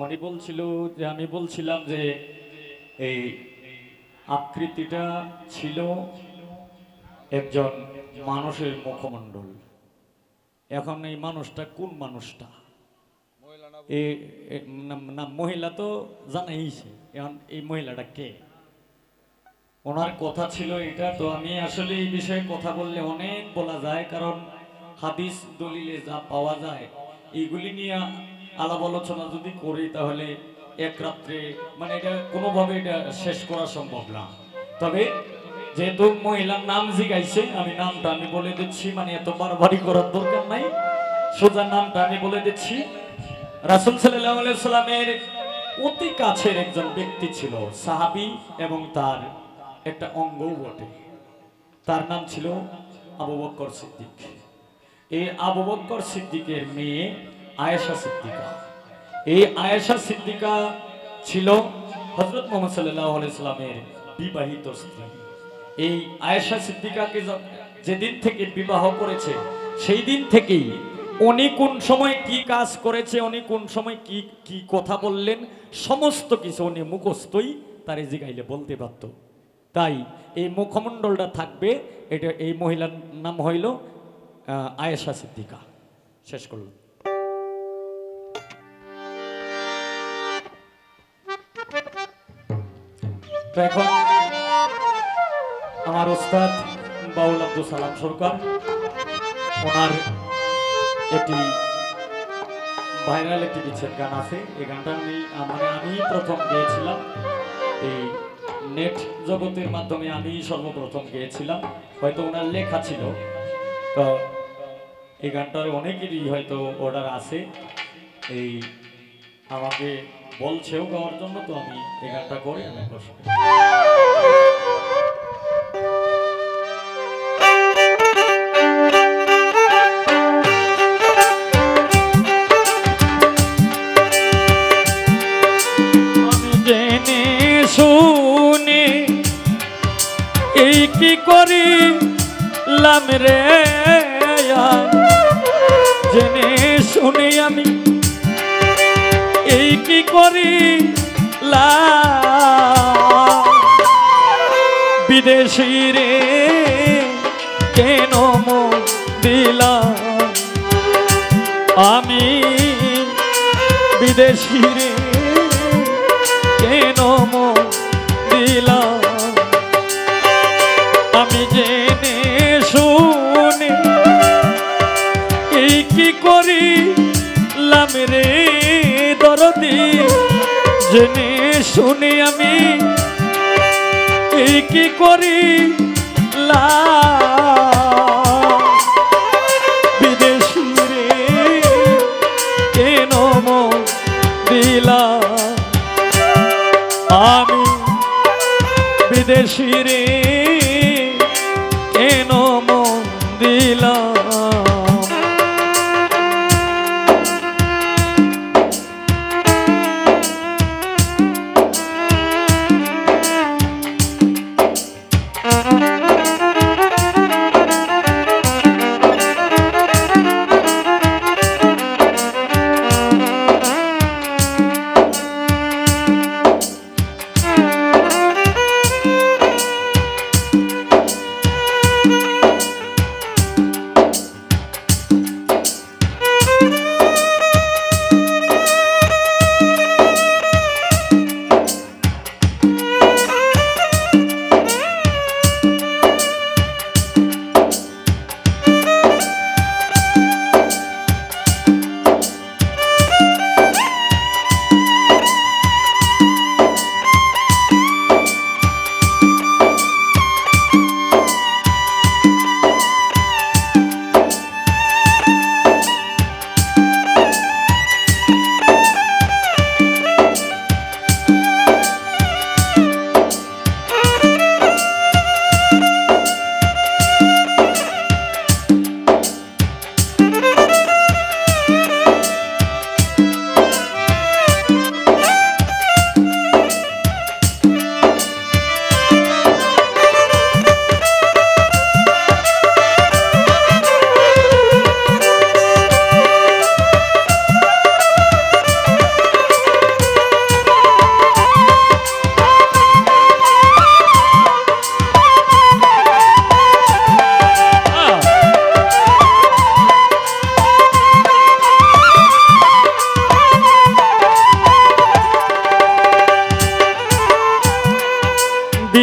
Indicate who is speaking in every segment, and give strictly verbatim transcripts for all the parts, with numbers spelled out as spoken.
Speaker 1: উনি বলছিল যে আমি বলছিলাম যে এই আকৃতিটা ছিল একজন মানুষের মুখমণ্ডল। এখন এই মানুষটা কোন মানুষটা? এই না মহিলা তো জানাইছে, এখন এই মহিলাটা কে? ওনার কথা ছিল এটা। তো আমি আসলে এই বিষয়ে কথা বললে অনেক বলা যায়, কারণ হাদিস দলিলে যা পাওয়া যায় এইগুলি নিয়ে আলাপ আলোচনা যদি করি তাহলে এক রাত্রে মানে এটা কোনোভাবে এটা শেষ করা সম্ভব না। তবে যেহেতু মহিলার নাম জিগাইছে, আমি নামটা আমি বলে দিচ্ছি, মানে এত বাড়াবাড়ি করার দরকার নাই, সোজা নামটা আমি বলে দিচ্ছি। রাসূল সাল্লাল্লাহু আলাইহি সাল্লামের অতি কাছের একজন ব্যক্তি ছিল, সাহাবী, এবং তার একটা অঙ্গও বটে। তার নাম ছিল আবু বকর সিদ্দিক। এই আবু বকর সিদ্দিকের মেয়ে আয়েশা সিদ্দিকা। এই আয়েশা সিদ্দিকা ছিল হযরত মুহাম্মদ সাল্লাল্লাহু আলাইহি সাল্লামের বিবাহিত স্ত্রী। এই আয়েশা সিদ্দিকাকে যেদিন থেকে বিবাহ করেছে সেই দিন থেকেই উনি কোন সময় কি কাজ করেছে, উনি কোন সময় কি কি কথা বললেন, সমস্ত কিছু উনি মুখস্থই তারে জিগাইলে বলতে পারত। তাই এই মুখমণ্ডলটা থাকবে, এটা এই মহিলার নাম হইল আয়েশা সিদ্দিকা। শেষ করল। তো এখন আমার ওস্তাদ বাউল আব্দুল সালাম সরকার, ওনার একটি ভাইরাল একটি বিচ্ছেদ গান আছে। এই গানটা আমি মানে আমি প্রথম গেয়েছিলাম, এই নেট জগতের মাধ্যমে আমি সর্বপ্রথম গেয়েছিলাম। হয়তো ওনার লেখা ছিল, তো এই গানটার অনেকেরই হয়তো অর্ডার আছে, এই আমাকে বলছেও গাওয়ার জন্য। তো আমি এই গানটা করে আমি বসবো। এই কি করিলাম রে, জেনে শুনে আমি এই কি করিলাম, বিদেশি রে কেন মন দিলাম আমি, বিদেশি রে কেন মন দিলাম আমি, জেনে শুনে এই কি করিলাম রে দরদি, জেনে শুনে আমি এই কি করিলাম, বিদেশি রে কেন মন দিলাম আমি, বিদেশি রে কেন মন দিলাম।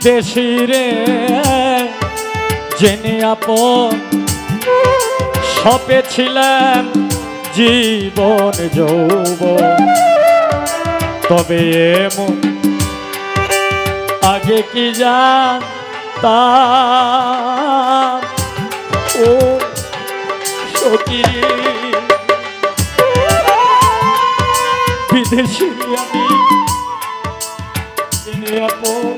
Speaker 1: বিদেশি রে জেনে আপন সপেছিলাম জীবন যৌবন, তবে এমন আগে কি জানতাম ও সখী, বিদেশি আমি জেনে আপন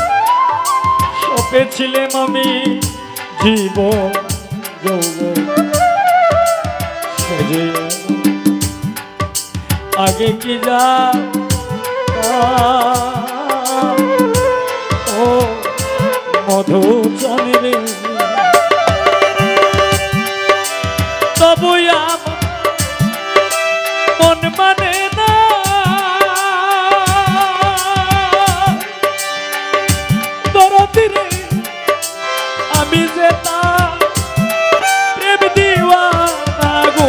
Speaker 1: সপেছিলাম আমি জীবন যৌবন, আগে কি জানতাম ও মধুচান রে, তবু আমার মন মানে না দরদি রে, আমি যে তার প্রেম দিওয়ানা গো,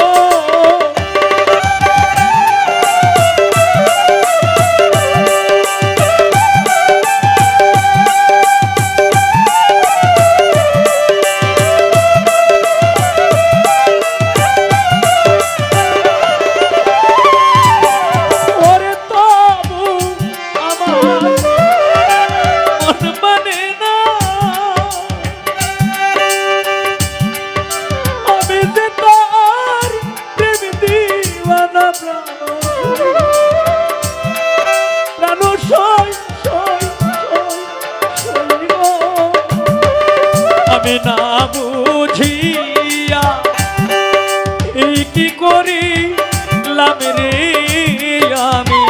Speaker 1: আমি না বুঝিয়া এই কি করিলাম রে, আমি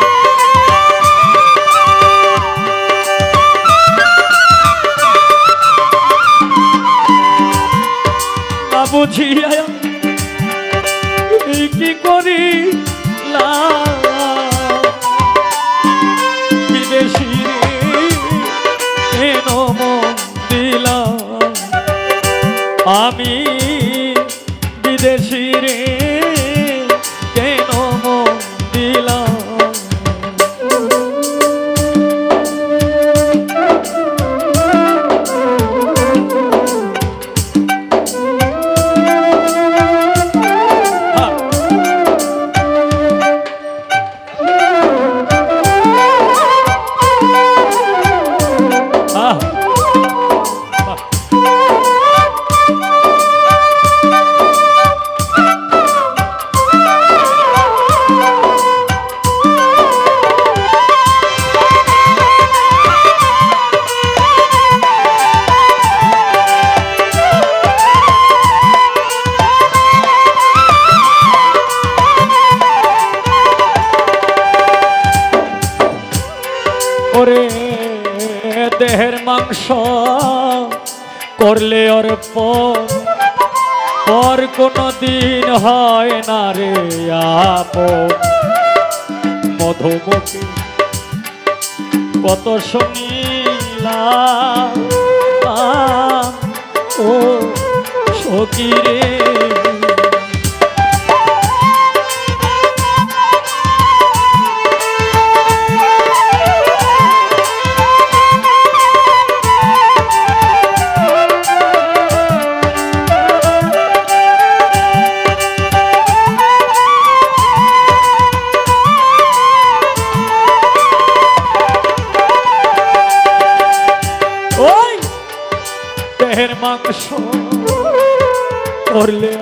Speaker 1: না বুঝিয়া এই কি করিলাম বিদেশি রে কেন মন দিলাম আমি বিদেশি রে কেন মন দিলাম, ওরে দেহের মাংস করলে অর্পণ পর কোনো দিন হয় না রে আপন, মধুমুখী কত শুনিলাম ও সখী রে, দেহের মাংস করলে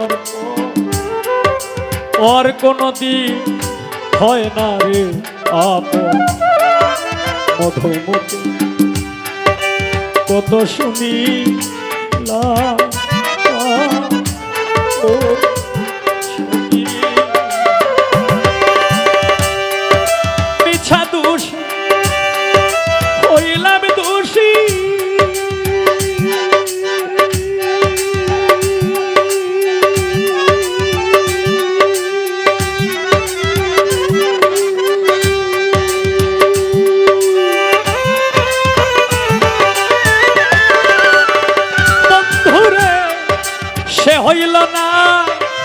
Speaker 1: আর কোনো দিন হয় না রে আপন, মধুমুখী কত শুনিলাম ও সখী, মিছা দোষ হইলাম দোষী হইল না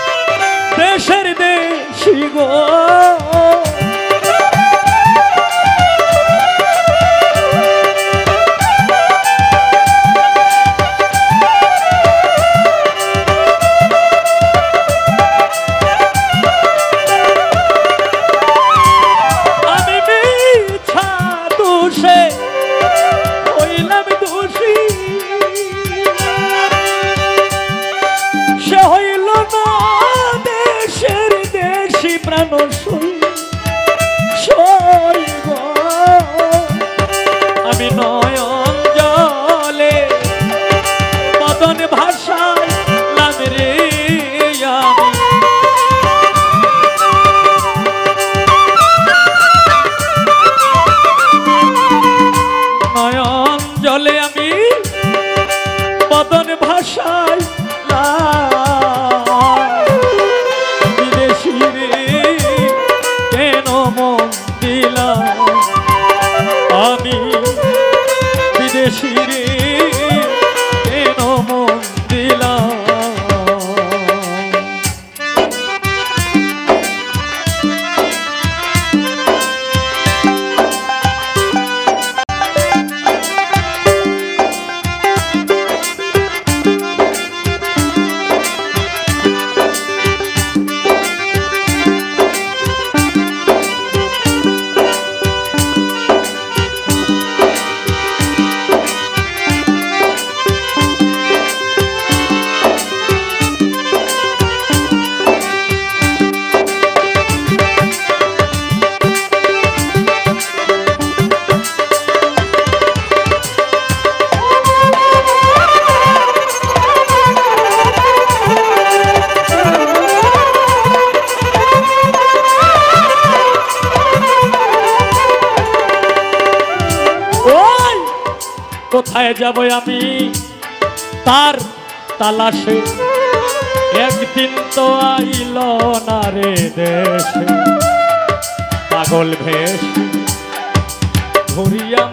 Speaker 1: কোথায় যাব আমি তার তালাশে, একদিন তো আইল না রে দেশে, পাগল ভেষ ঘুরিয়া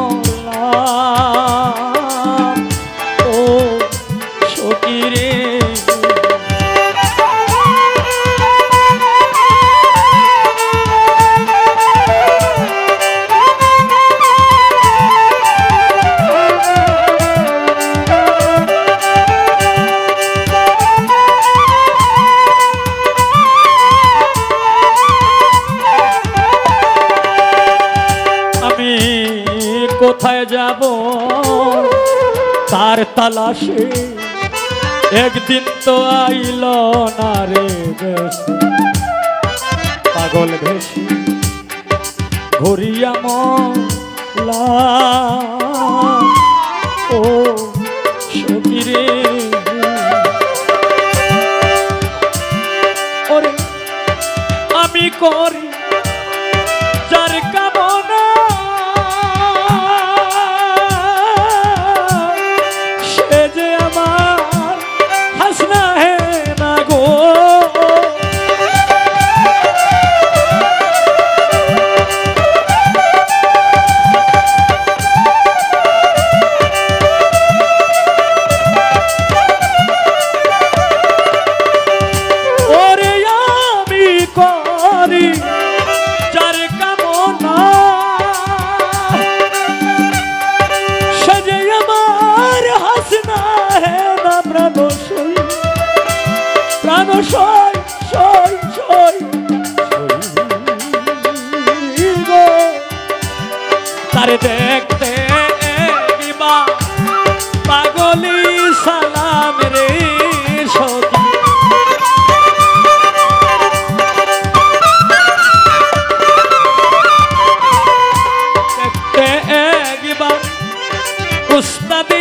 Speaker 1: মরলাম ও সখী রে। কোথায় যাব তার তালাশে, একদিন তো আইল না রে দেশে, পাগল ভেসে ঘুরিয়া মরলাম ও সখী রে। ওরে আমি করি যার কামনা, যার কামনা সে যে আমার হাসনা হে না প্রাণ সই, প্রাণ সই সই সই গো তারে দেখতে কিবা পাগলি সালাম রে সখী। উস্তাদি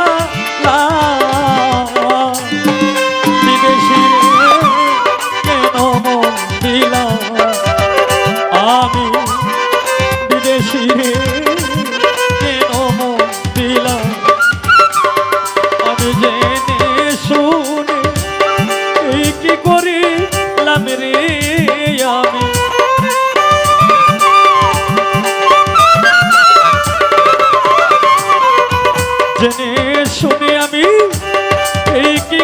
Speaker 1: সালাম বিদেশি কেন মন দিলাম আমি, বিদেশি কেন মন দিলাম আমি, জেনে শুনে কি করিলাম রে আমি। জেনে শুনে আমি এই কি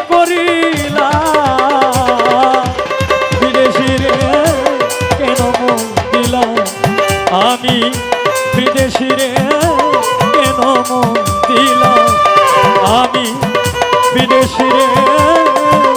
Speaker 1: করিলাম, বিদেশি রে কেন মন দিলাম আমি, বিদেশি রে কেন মন দিলাম আমি, বিদেশি রে।